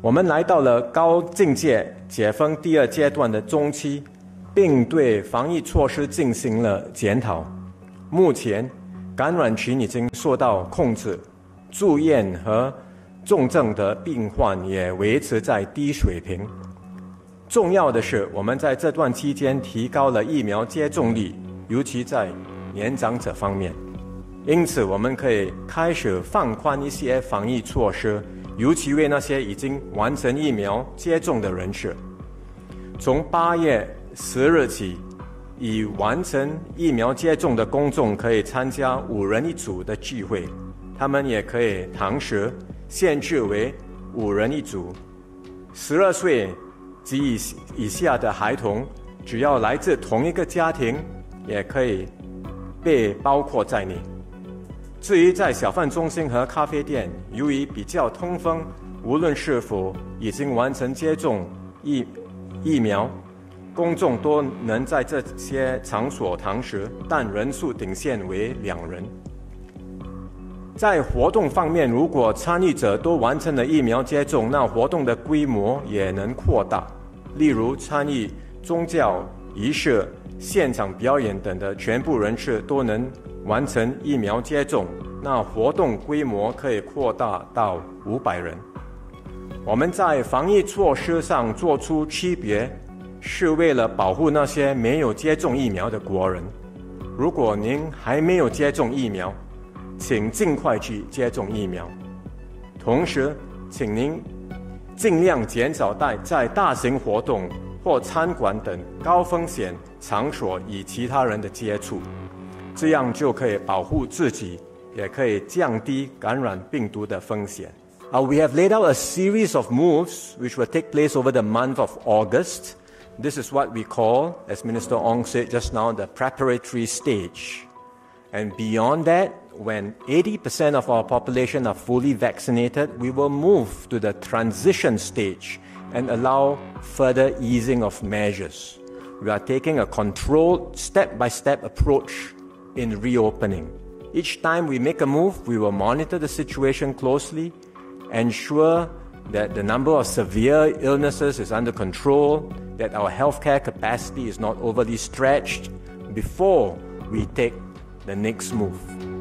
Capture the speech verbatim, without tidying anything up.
我们来到了高境界解封第二阶段的中期，并对防疫措施进行了检讨。目前感染群已经受到控制，住院和重症的病患也维持在低水平。重要的是，我们在这段期间提高了疫苗接种率，尤其在年长者方面。因此，我们可以开始放宽一些防疫措施，尤其为那些已经完成疫苗接种的人士。从八月十日起，已完成疫苗接种的公众可以参加五人一组的聚会，他们也可以堂食，限制为五人一组。十二岁及以以下的孩童，只要来自同一个家庭，也可以被包括在内。至于在小贩中心和咖啡店，由于比较通风，无论是否已经完成接种疫疫苗，公众都能在这些场所堂食，但人数顶限为两人。在活动方面，如果参与者都完成了疫苗接种，那活动的规模也能扩大。例如，参与宗教仪式、现场表演等的全部人士都能完成疫苗接种，那活动规模可以扩大到五百人。我们在防疫措施上做出区别，是为了保护那些没有接种疫苗的国人。如果您还没有接种疫苗，请尽快去接种疫苗。同时，请您尽量减少在大型活动或餐馆等高风险场所与其他人的接触，这样就可以保护自己，也可以降低感染病毒的风险。Uh, we have laid out a series of moves which will take place over the month of August. This is what we call, as Minister Ong said just now, the preparatory stage. And beyond that, when eighty percent of our population are fully vaccinated, we will move to the transition stage and allow further easing of measures. We are taking a controlled, step-by-step approach in reopening. Each time we make a move, we will monitor the situation closely, ensure that the number of severe illnesses is under control, that our healthcare capacity is not overly stretched before we take the next move.